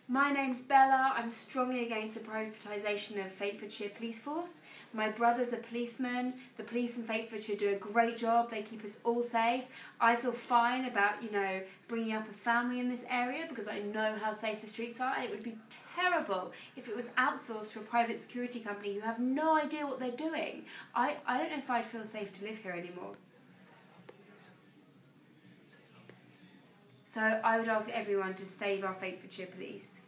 My name's Bella. I'm strongly against the privatisation of Hertfordshire Police Force. My brother's a policeman. The police in Hertfordshire do a great job. They keep us all safe. I feel fine about, bringing up a family in this area because I know how safe the streets are, and it would be terrible if it was outsourced to a private security company who have no idea what they're doing. I don't know if I'd feel safe to live here anymore. So I would ask everyone to save our Hertfordshire police.